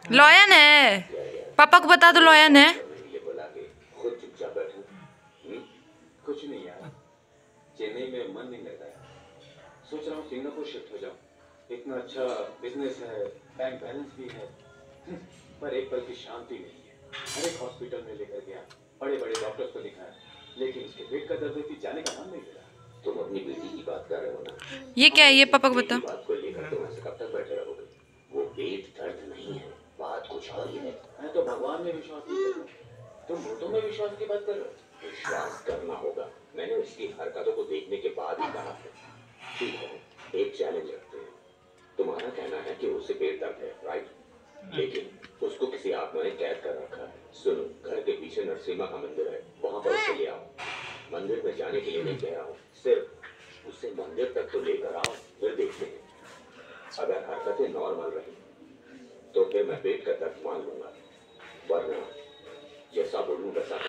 Lion है, पापा को बता दो लॉयन है। खुद चुपचाप बैठो। कुछ नहीं यार, चेन्नई में मन नहीं लगता है। सोच रहा हूँ सिंगापुर शिफ्ट हो जाऊँ। इतना अच्छा बिजनेस है, बैंक बैलेंस भी है, पर एक पल की शांति नहीं है। हर एक हॉस्पिटल में लेकर गया, बड़े बड़े डॉक्टर्स को दिखाया, लेकिन उसके पेट का दर्द थी, जाने का नाम नहीं ले रहा। तुम अपनी बेटी की बात कर रहे हो ना? ये क्या है, ये पापा को बताओ। बात को लेकर तुम ऐसे कब तक बैठे रहोगे? वो पेट दर्द नहीं है, बात कुछ और ही है। मैं तो भगवान में विश्वास नहीं करता, तुम भूतों में विश्वास की बात कर रहे हो। विश्वास करना होगा, मैंने उसकी हरकतों को देखने के बाद ही कहा है। ठीक है, एक चैलेंज रखते हैं। तुम्हारा कहना है कि उसे पेट दर्द है, राइट? लेकिन उसको किसी आत्मा ने कैद कर रखा है। सुनो, घर के पीछे नरसिम्हा का मंदिर है, वहां पर उसे ले आओ। मंदिर में जाने के लिए नहीं कह रहा हूँ, सिर्फ उसे मंदिर तक तो लेकर आओ, फिर देखते हैं। अगर हरकतें नॉर्मल रही तो फिर मैं पेट का दर्द मान लूंगा, वरना जैसा बोलूं वैसा